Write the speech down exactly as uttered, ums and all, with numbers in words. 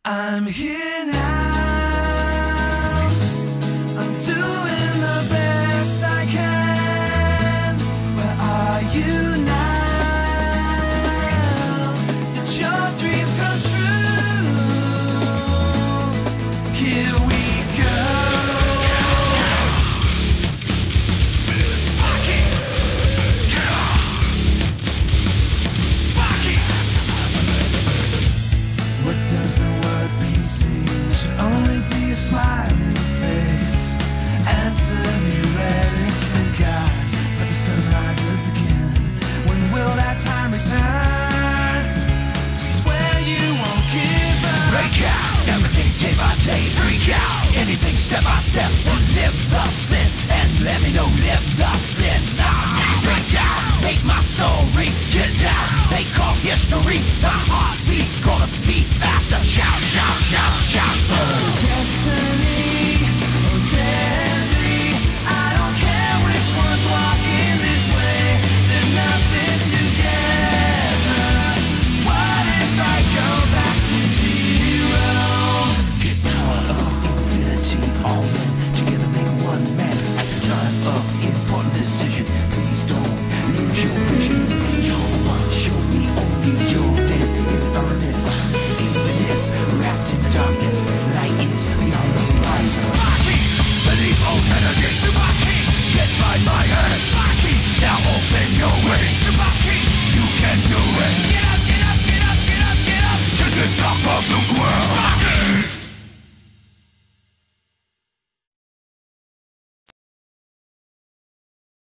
I'm here now, I'm doing the best I can. Where are you now? Did your dreams come true? Here we go. Sparky! Sparky! What does the word mean? There should only be a smile in your face. Answer me, realistic God. But the sun rises again. When will that time return? Swear you won't give up. Break out, everything day by day. Freak out, anything step by step. And live the sin, and let me know, live the sin. Now, break down, make my story. Get down, they call history. The heartbeat, gonna be